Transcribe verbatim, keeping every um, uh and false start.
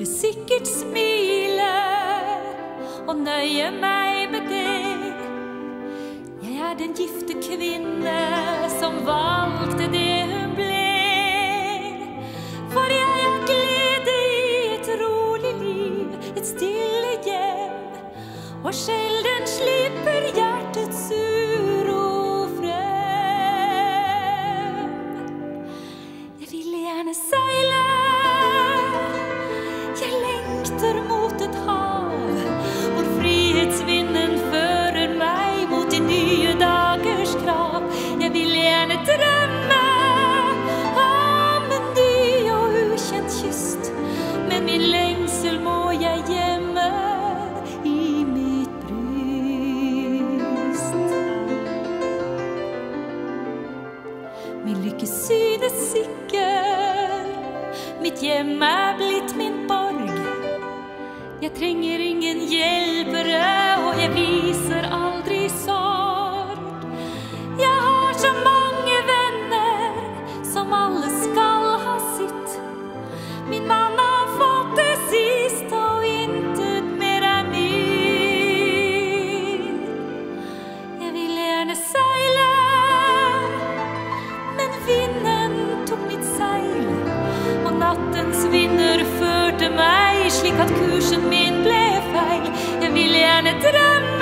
skulle sikkert smile og nøye meg med det. Jeg er den gifte kvinne som valgte det hun ble. For jeg er glede i et rolig liv, et stille hjem, og sjelden slipper hjertets uro frem. Jeg vil gjerne seile, jeg lengter mot et hav, hvor frihetsvinden fører meg mot de nye dagers krav. Jeg vil gjerne drømme om en ny og ukjent kyst, men min lengsel må jeg gjemme i mitt bryst. Min lykke synes sikker, mitt hjem er blitt min borg. Jeg trenger ingen hjelpere, og jeg viser aldri sorg. Jeg har så mange venner, som alle skal ha sitt. Min mann har fått det sist, og intet mer er min. Jeg vil gjerne seile, men vinden tok mitt seil, og nattens vinder førte meg slik at kursen min ble feil. Jeg vil gjerne drømme